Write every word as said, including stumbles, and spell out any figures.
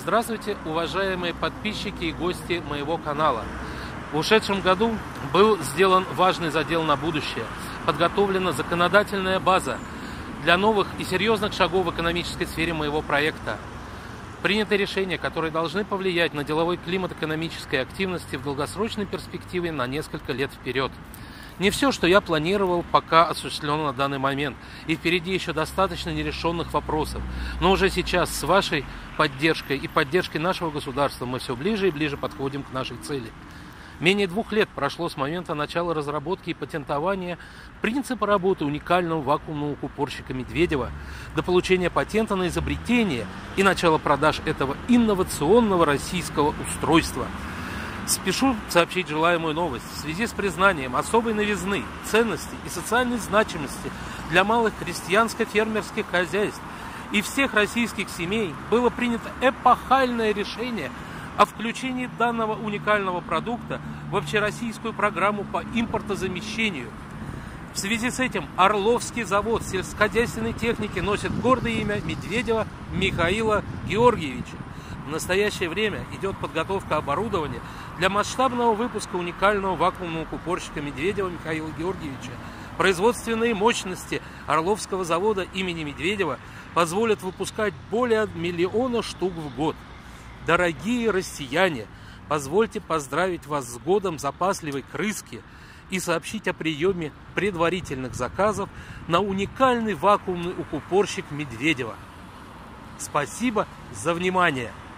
Здравствуйте, уважаемые подписчики и гости моего канала. В ушедшем году был сделан важный задел на будущее. Подготовлена законодательная база для новых и серьезных шагов в экономической сфере моего проекта. Приняты решения, которые должны повлиять на деловой климат экономической активности в долгосрочной перспективе на несколько лет вперед. Не все, что я планировал, пока осуществлено на данный момент, и впереди еще достаточно нерешенных вопросов. Но уже сейчас с вашей поддержкой и поддержкой нашего государства мы все ближе и ближе подходим к нашей цели. Менее двух лет прошло с момента начала разработки и патентования принципа работы уникального вакуумного укупорщика Медведева до получения патента на изобретение и начала продаж этого инновационного российского устройства. Спешу сообщить желаемую новость. В связи с признанием особой новизны, ценности и социальной значимости для малых крестьянско-фермерских хозяйств и всех российских семей было принято эпохальное решение о включении данного уникального продукта в общероссийскую программу по импортозамещению. В связи с этим Орловский завод сельскохозяйственной техники носит гордое имя Медведева Михаила Георгиевича. В настоящее время идет подготовка оборудования для масштабного выпуска уникального вакуумного укупорщика Медведева Михаила Георгиевича. Производственные мощности Орловского завода имени Медведева позволят выпускать более миллиона штук в год. Дорогие россияне, позвольте поздравить вас с годом запасливой крыски и сообщить о приеме предварительных заказов на уникальный вакуумный укупорщик Медведева. Спасибо за внимание!